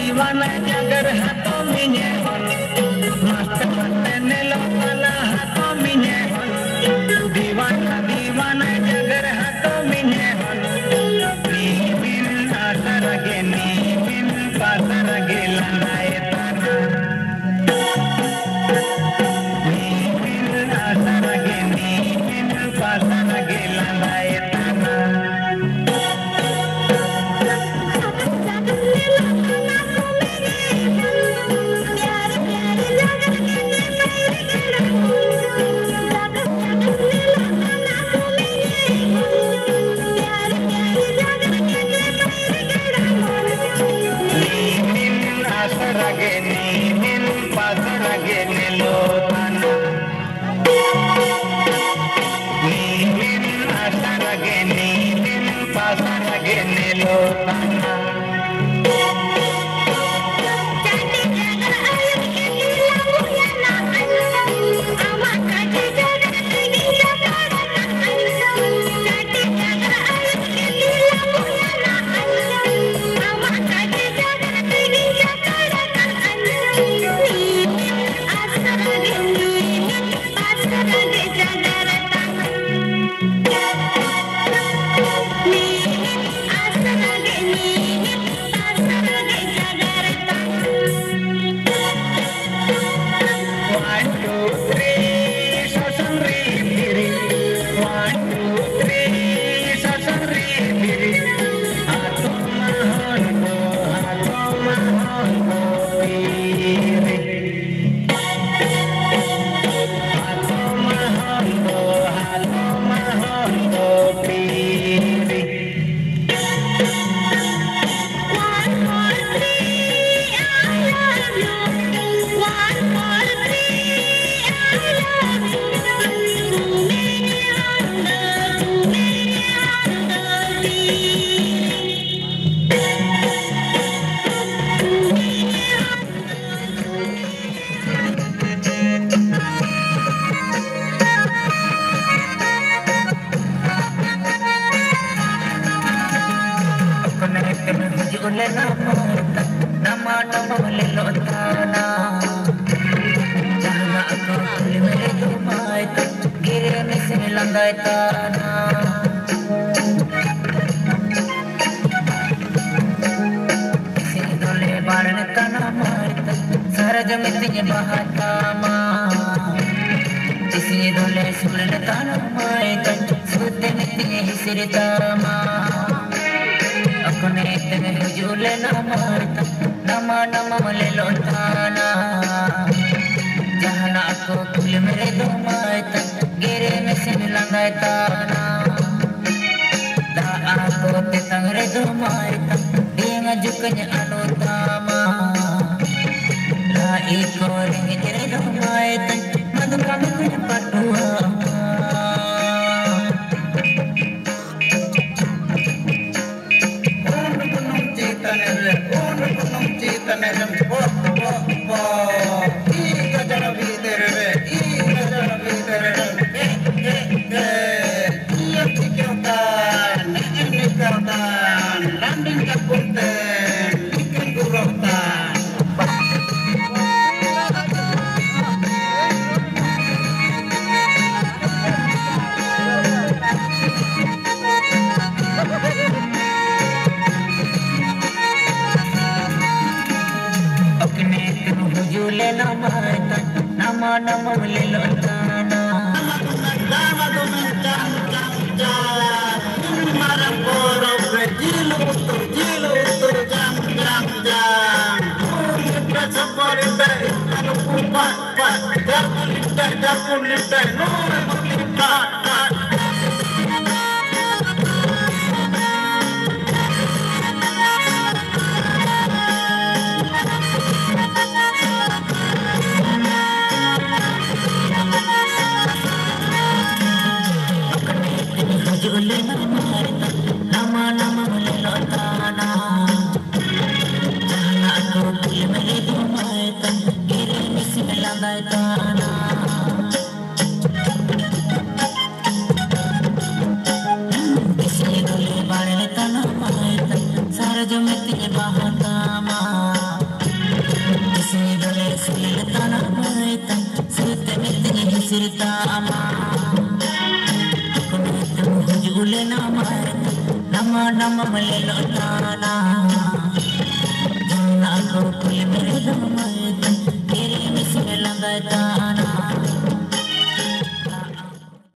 दीवाना जगर हाथों मिने मस्त मस्त नेलो वाला हाथों मिने दीवाना दीवाना जगर हाथों मिने नी बिन आसर गे नी बिन पासर गे लंगाए ताना नी बिन आसर गे नी बिन पासर गे लंगाए ताना Oknetem Hijulena nama nama melelotana jahana aku Kuli mere domai gere में से मिलांगा ताना दा aku tetang re domai dia ngajukannya anu tama la iko ring re domai madu kami punya padua Oknetem Hijulena nama nama melelotana nama nama melelotana jahana aku Kuli mere domai gere में से मिलांगा ताना nama melelotana